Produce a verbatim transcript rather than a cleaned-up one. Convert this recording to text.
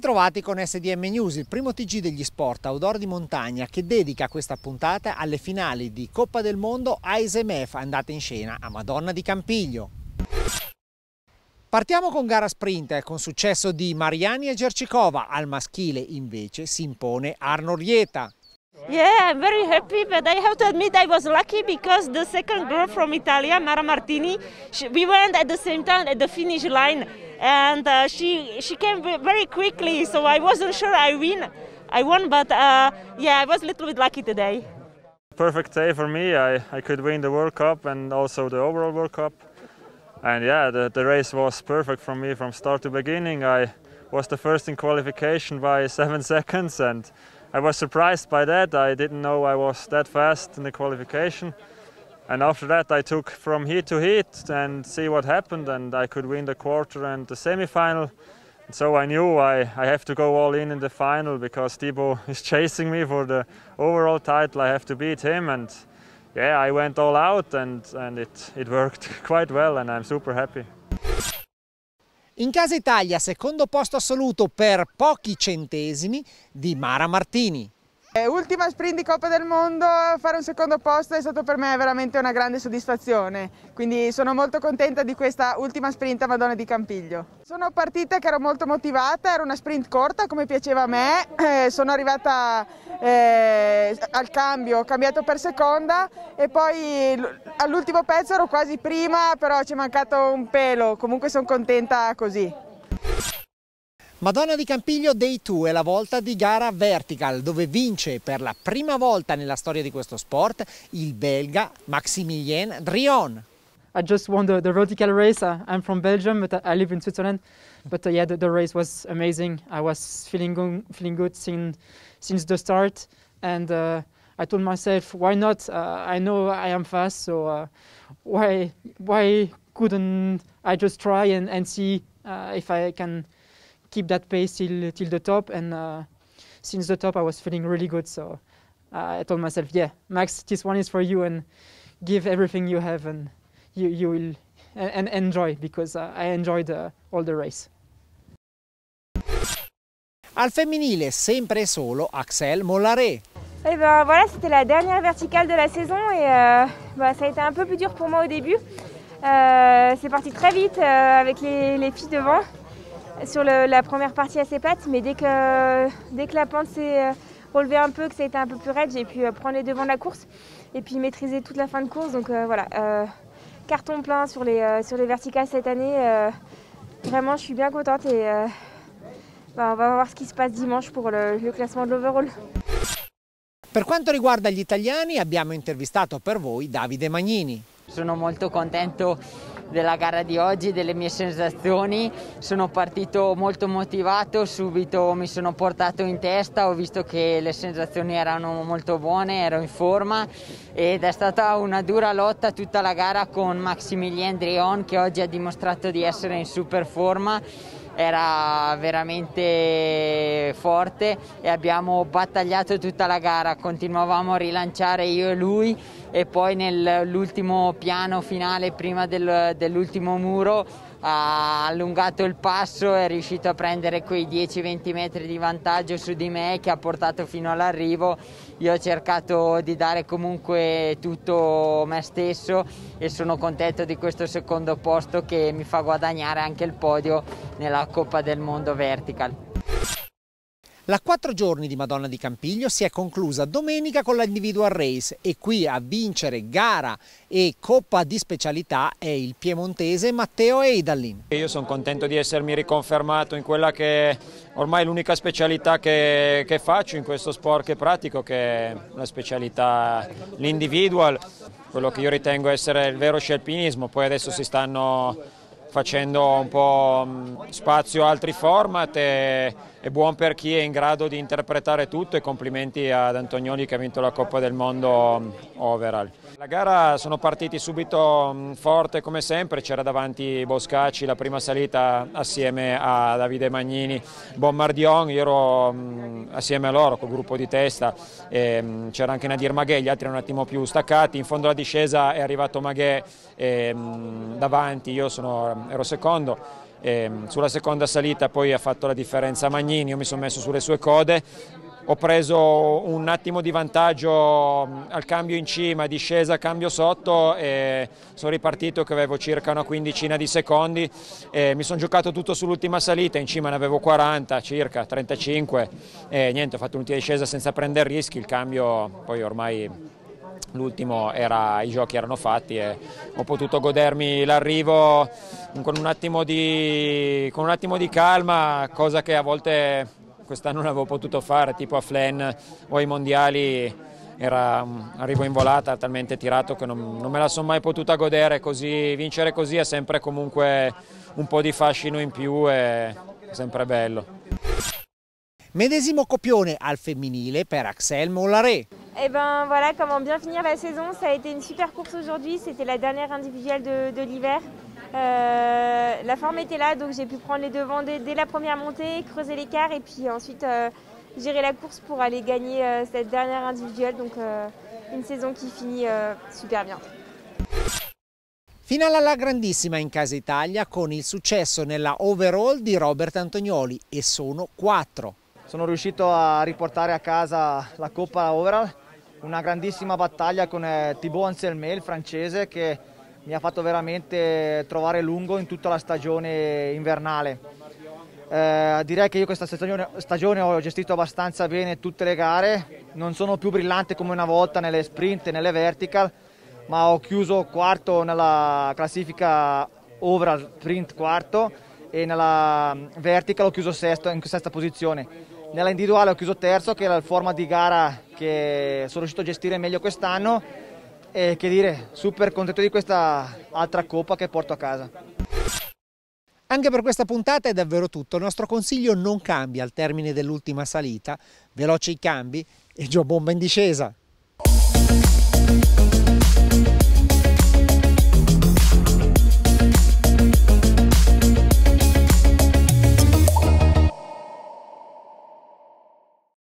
ritrovati con S D M News, il primo T G degli sport outdoor di montagna che dedica questa puntata alle finali di Coppa del Mondo A S M F andate in scena a Madonna di Campiglio. Partiamo con gara sprint con successo di Mariani e Gercikova, al maschile invece si impone Arno Rieta. Yeah, I'm very happy, but I have to admit I was lucky because the second girl from Italia, Mara Martini, she, we went at the same time at the finish line, and uh, she she came very quickly, so I wasn't sure I win. I won, but uh, yeah, I was a little bit lucky today. Perfect day for me. I, I could win the World Cup and also the overall World Cup. And yeah, the, the race was perfect for me from start to beginning. I was the first in qualification by seven seconds, and I was surprised by that. I didn't know I was that fast in the qualification. And after that I took from heat to heat and see what happened, and I could win the quarter and the semi-final. So I knew I, I have to go all in in the final because Thibaut is chasing me for the overall title. I have to beat him, and yeah, I went all out and, and it, it worked quite well, and I'm super happy. In casa Italia, secondo posto assoluto per pochi centesimi di Mara Martini. Ultima sprint di Coppa del Mondo, fare un secondo posto è stato per me veramente una grande soddisfazione, quindi sono molto contenta di questa ultima sprint a Madonna di Campiglio. Sono partita che ero molto motivata, era una sprint corta come piaceva a me, eh, sono arrivata eh, al cambio, ho cambiato per seconda e poi all'ultimo pezzo ero quasi prima, però ci è mancato un pelo, comunque sono contenta così. Madonna di Campiglio Day due è la volta di gara vertical, dove vince per la prima volta nella storia di questo sport il belga Maximilien Drion. I just won the, the vertical race. Uh, I'm from Belgium, but I live in Switzerland. But uh, yeah, the, the race was amazing. I was feeling go feeling good since since the start, and uh, I told myself, why not? Uh, I know I am fast, so uh, why why couldn't I just try and and see uh, if I can keep that pace till till the top? And uh, since the top I was feeling really good, so uh, I told myself, yeah, Max, this one is for you, and give everything you have, and you you will and, and enjoy, because uh, I enjoyed uh, all the race. Al femminile, sempre e solo, Axel Mollaret. Et ben voilà, c'était la dernière verticale de la saison et euh, bah, ça a été un peu plus dur pour moi au début. Euh, c'est parti très vite euh, avec les, les filles devant sur le, la première partie assez plate, mais dès que, dès que la pente s'est relevée un peu, que ça a été un peu plus raide, j'ai pu prendre les devants de la course et puis maîtriser toute la fin de course. Donc euh, voilà, euh, carton plein sur les, euh, sur les verticales cette année. Euh, vraiment, je suis bien contente et euh, bah, on va voir ce qui se passe dimanche pour le, le classement de l'overall. Per quanto riguarda gli italiani, abbiamo intervistato per voi Davide Magnini. Sono molto contento della gara di oggi, delle mie sensazioni. Sono partito molto motivato, subito mi sono portato in testa, ho visto che le sensazioni erano molto buone, ero in forma ed è stata una dura lotta tutta la gara con Maximilien Drion, che oggi ha dimostrato di essere in super forma. Era veramente forte e abbiamo battagliato tutta la gara, continuavamo a rilanciare io e lui, e poi nell'ultimo piano finale, prima del, dell'ultimo muro, ha allungato il passo e è riuscito a prendere quei dieci venti metri di vantaggio su di me, che ha portato fino all'arrivo. Io ho cercato di dare comunque tutto me stesso e sono contento di questo secondo posto, che mi fa guadagnare anche il podio nella Coppa del Mondo Vertical. La quattro giorni di Madonna di Campiglio si è conclusa domenica con la individual race e qui a vincere gara e coppa di specialità è il piemontese Matteo Eidalin. Io sono contento di essermi riconfermato in quella che è ormai l'unica specialità che, che faccio in questo sport che pratico, che è la specialità, l'individual, quello che io ritengo essere il vero scialpinismo. Poi adesso si stanno facendo un po' spazio a altri format, e è buon per chi è in grado di interpretare tutto, e complimenti ad Antonioli che ha vinto la Coppa del Mondo overall. La gara sono partiti subito forte come sempre, c'era davanti Boscacci, la prima salita assieme a Davide Magnini, Bombardion, io ero mh, assieme a loro col gruppo di testa, c'era anche Nadir Maghè, gli altri erano un attimo più staccati. In fondo alla discesa è arrivato Maghè e, mh, davanti, io sono, ero secondo. E sulla seconda salita poi ha fatto la differenza Magnini, io mi sono messo sulle sue code, ho preso un attimo di vantaggio al cambio in cima, discesa, cambio sotto e sono ripartito che avevo circa una quindicina di secondi e mi sono giocato tutto sull'ultima salita, in cima ne avevo quaranta, circa trentacinque e niente, ho fatto un'ultima discesa senza prendere rischi, il cambio poi ormai l'ultimo era, i giochi erano fatti e ho potuto godermi l'arrivo con un attimo di, con un attimo di calma, cosa che a volte quest'anno non avevo potuto fare, tipo a Flen o ai mondiali era un arrivo in volata talmente tirato che non, non me la sono mai potuta godere, così, vincere così è sempre comunque un po' di fascino in più e è sempre bello. Medesimo copione al femminile per Axel Mollare. Et ben voilà comment bien finir la saison, ça a été une super course aujourd'hui, c'était la dernière individuelle de, de l'hiver. Euh, la forme était là, donc j'ai pu prendre les devants dès, dès la première montée, creuser l'écart et puis ensuite euh, gérer la course pour aller gagner euh, cette dernière individuelle. Donc euh, une saison qui finit euh, super bien. Finale alla grandissima in casa Italia con il successo nella overall di Robert Antonioli e sono quattro. Sono riuscito a riportare a casa la Coppa Overall, una grandissima battaglia con eh, Thibaut Anselmet, il francese, che mi ha fatto veramente trovare lungo in tutta la stagione invernale. Eh, direi che io questa stagione, stagione ho gestito abbastanza bene tutte le gare, non sono più brillante come una volta nelle sprint e nelle vertical, ma ho chiuso quarto nella classifica overall sprint quarto e nella vertical ho chiuso sesto in sesta posizione. Nella individuale ho chiuso terzo, che era il format di gara che sono riuscito a gestire meglio quest'anno e che dire, super contento di questa altra coppa che porto a casa. Anche per questa puntata è davvero tutto, il nostro consiglio non cambia al termine dell'ultima salita, veloci i cambi e giù bomba in discesa.